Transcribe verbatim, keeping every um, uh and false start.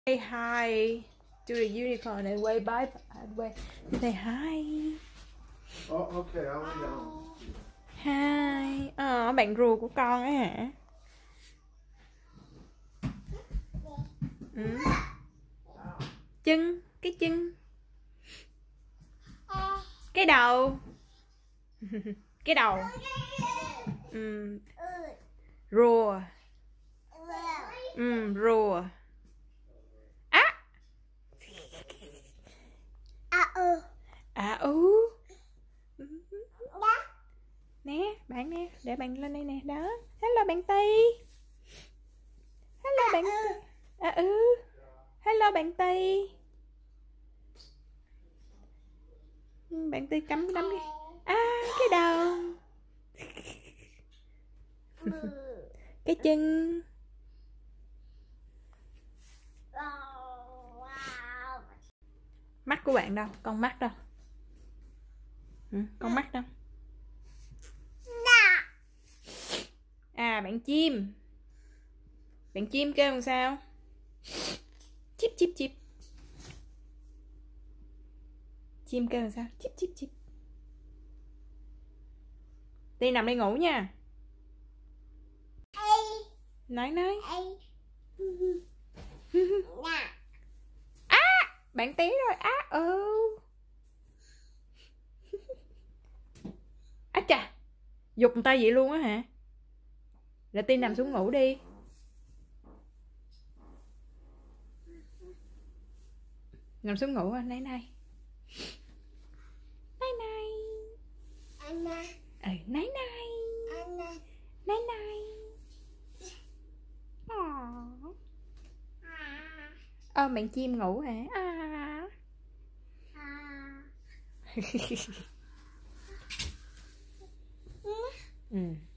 Say hi to the unicorn and wave bye and wave. Say hi. Oh, okay, I'll lay down. Hi. Ờ, bạn rùa của con á hả? Ừ. Chân, cái chân. Cái đầu. Cái đầu. Ừ. Rùa. Ừ, rùa. Á. À ừ. À ừ. Nè, bạn nè, để bạn lên đây nè, đó. Hello bạn Tây. Hello bạn Tây. À ừ. Hello bạn Tây. Bạn Tây cắm cái đấm đi. À, cái đầu. Cái chân. Mắt của bạn đâu? Con mắt đâu? Ừ, con mắt đâu? À, bạn chim. Bạn chim kêu làm sao? Chip chip chip. Chim kêu làm sao? Chip chip chip. Đi nằm đi ngủ nha. Nói nói. Á, bạn tí rồi. Á ừ. Á chà. Giục người ta vậy luôn á hả? Để Tiên nằm xuống ngủ đi. Nằm xuống ngủ à, này này. Này này. Ừ, này này. Này này. Ờ, bạn chim ngủ hả? À. Ừ.